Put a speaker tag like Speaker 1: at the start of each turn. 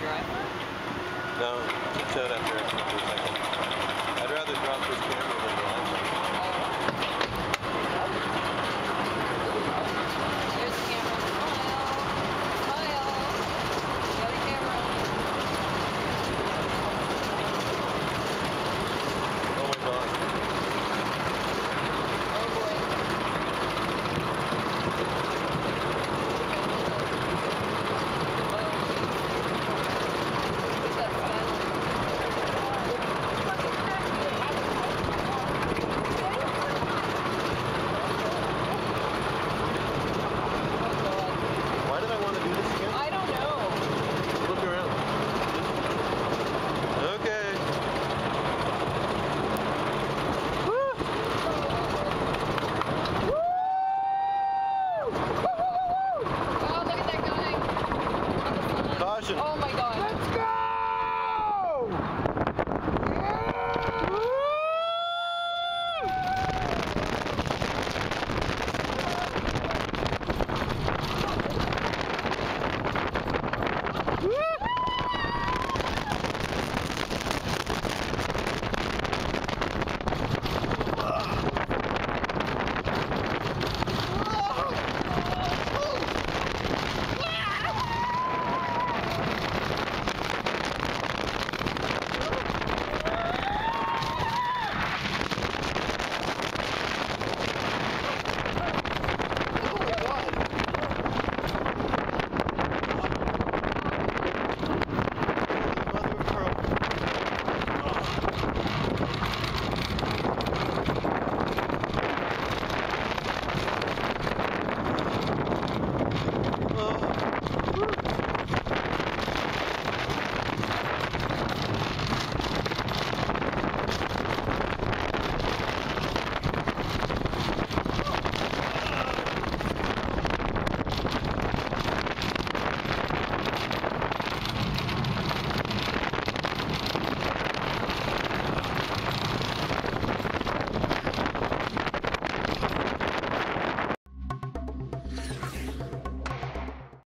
Speaker 1: No, it's out after extra for a second. I'd rather drop this camera than the last one.
Speaker 2: There's the camera. Smile. Smile. Got a camera.
Speaker 1: Oh my god.
Speaker 2: Oh boy. What's that smile?
Speaker 1: Why did I want to do this again?
Speaker 2: I don't know.
Speaker 1: Look around. Okay. Woo!
Speaker 2: Oh, look at that guy.
Speaker 1: Caution.
Speaker 2: Oh my god.
Speaker 3: Let's go! Yeah! Woo!